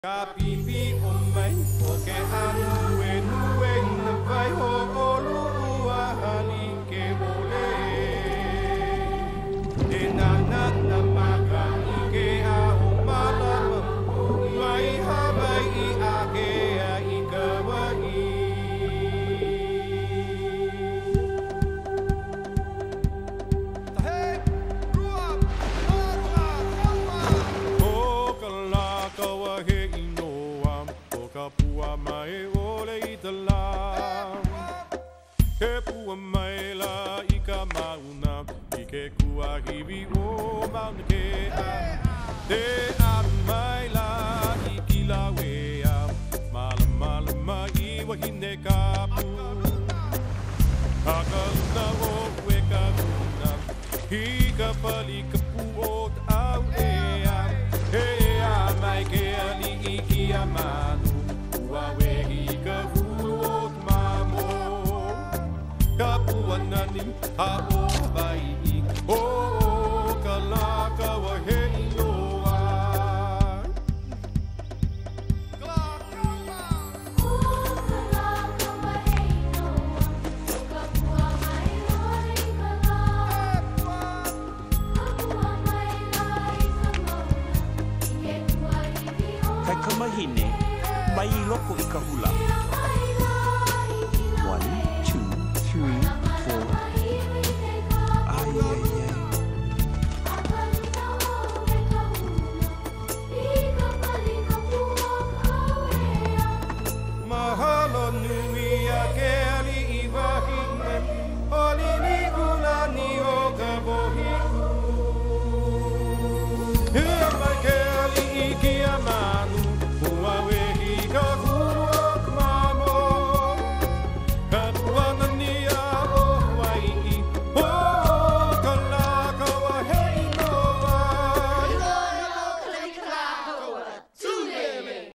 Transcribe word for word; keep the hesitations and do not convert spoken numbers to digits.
Kapipi umay oke anu enu en vai ho olu ahali ke ole enana namaka ke a umala mai habai ake ai kawai tahe ruam marwa o kala kawahe Pua mai ole itala Ke pua mai la ika mauna Ike kua hivi o mauna ke a Te a mai la iki la wea Mala mala mai wahine kapu Akaluna o weka una Hika pali kapu o ta'au ea He a mai ke ali iki a manu Wawehi ka huluot mamo Kapuananim hao bai O kalaka wahei noa Kalaka ma O kalaka wahei noa Kapua mai lai kala Kapua mai lai kamauna Ike kua hivi o Kai kamahine mai loko i ka hula. Wani